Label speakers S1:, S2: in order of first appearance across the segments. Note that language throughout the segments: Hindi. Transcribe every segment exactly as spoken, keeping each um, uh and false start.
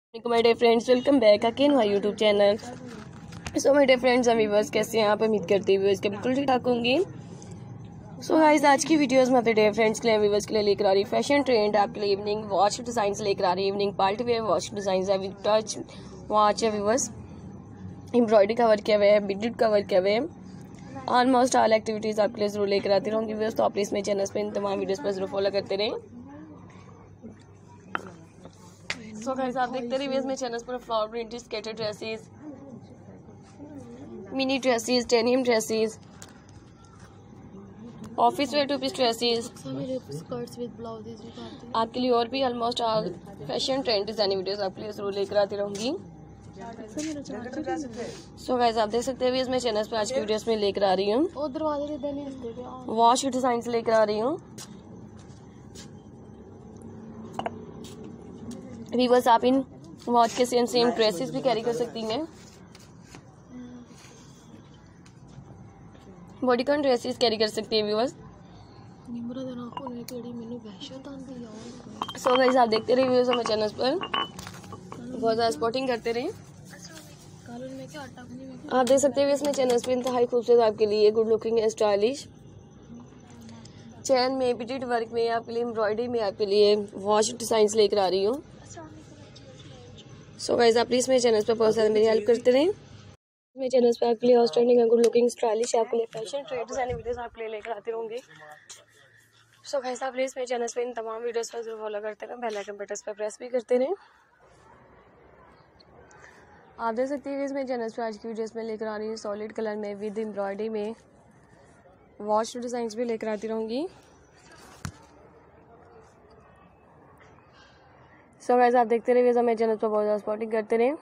S1: My dear friends, welcome back again my YouTube channel. So my dear friends, हम व्यूअर्स कैसे हैं आप? उम्मीद करती हुए इसके बिल्कुल ठीक ठाक होंगी। सो गाइस, आज की वीडियोस में अपने डियर फ्रेंड्स के लिए व्यूअर्स के लिए लेकर आ रही फैशन ट्रेंड, आपके लिए इवनिंग वॉच डिजाइन लेकर आ रही है। Evening party wear watch design है, विद टच वॉच है व्यूअर्स, एम्ब्रॉयडरी का वर्क किया हुआ है, बीडेड का वर्क किया हुआ है। ऑलमोस्ट ऑल एक्टिविटीज आपके लिए जरूर लेकर आती रहूँगी व्यूअर्स, तो आप प्लीज मेरे चैनल पर इन तमाम वीडियोस पर जरूर फॉलो करते रहें। सो गाइस, आप देखते रहिए मेरे चैनल पर flower printed skater dresses, mini dresses, denim dresses, office wear two piece dresses,
S2: skirts with blouses भी आते हैं
S1: आपके लिए और भी almost all fashion trend designing videos आपके लिए जरूर लेकर आती रहूंगी। सो गाइस, आप देख सकते हैं मेरे चैनल पर आज की वीडियोस में लेकर आ रही हूँ
S2: और दरवाजे इधर नहीं हंसते क्या?
S1: वॉच डिजाइन से लेकर आ रही हूँ व्यूअर्स। आप इन वॉच के सेम सेम ड्रेसेस भी कैरी कर सकती हैं, बॉडीकॉन ड्रेसेस कैरी कर सकती हैं व्यूअर्स।
S2: निमरा दे नाखो ने केड़ी मेनू वहशत आंदी यार।
S1: सो गाइस, आप देखते रहिए व्यूअर्स हमारे चैनल पर, बहुत ज़्यादा स्पॉटिंग करते रहिए।
S2: कालन में क्या आटा बनी में
S1: आप देख सकते हैं इसमें चैनल पे इंतहाई खूबसूरत आपके लिए गुड लुकिंग है, स्टाइलिश चैन में बीटेड वर्क में आपके लिए एम्ब्रॉयडरी में आपके लिए वॉच डिजाइन लेकर आ रही हूँ। सो गाइस, आप प्लीज मेरे चैनल पर बहुत ज़्यादा मेरी हेल्प करते रहें। मेरे चैनल पर आपके लिए आउटस्टैंडिंग गुड लुकिंग स्टाइलिश आपके लिए फैशन ट्रेंड डिजाइन वीडियोस आपके लिए लेकर आते रहूँगी। सो गाइस, आप प्लीज मेरे चैनल पर इन तमाम वीडियोस पर जरूर फॉलो करते रहें, बेल आइकन बटन पर प्रेस भी करते रहें। आप देख सकते हैं मेरे चैनल पर आज की वीडियोस में लेकर आ रही हूँ सॉलिड कलर में विद एम्ब्रॉयडरी में वॉच डिजाइन भी लेकर आती रहूँगी। सो गाइस, आप देखते रहिए मेरे चैनल पर बहुत ज़्यादा सपोर्टिंग करते रहें।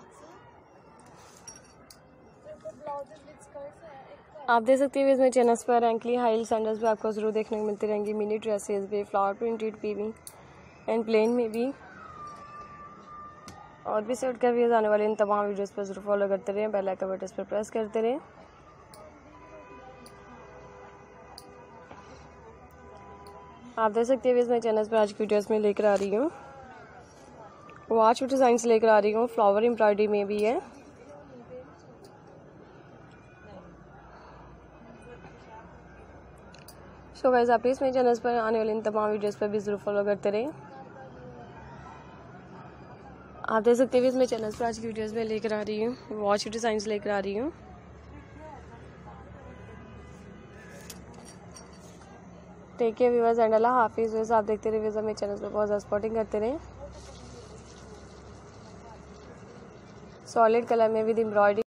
S1: आप देख सकते हैं मेरे चैनल पर एंकली हाई सैंडल्स भी आपको जरूर देखने को मिलती रहेंगी, मिनी ड्रेसेस भी, फ्लावर प्रिंटेड भी, भी एंड प्लेन में भी, और भी सेट कर भी आने वाले इन तमाम वीडियोस पर जरूर फॉलो करते रहें, बेल आइकन बटन पर प्रेस करते रहें। आप देख सकते हैं मेरे चैनल पर आज की वीडियोस में लेकर आ रही हूँ वॉच डिजाइन से लेकर आ रही हूँ, फ्लावर एम्ब्रॉयडरी में भी है। सो गाइस, आप प्लीज मेरे चैनल पर आने वाले इन तमाम वीडियोस पर भी जरूर फॉलो करते रहें। आप देख सकते हैं मेरे चैनल पर आज की वीडियोस में लेकर आ रही हूँ वॉच डिजाइन से लेकर आ रही हूँ। टेक केयर व्यूअर्स एंड अल्लाह हाफिज़। आप देखते रहिए मेरे चैनल पर बहुत ज़्यादा सपोर्टिंग करते रहें। सॉलिड कलर में विद एम्ब्रॉयडरी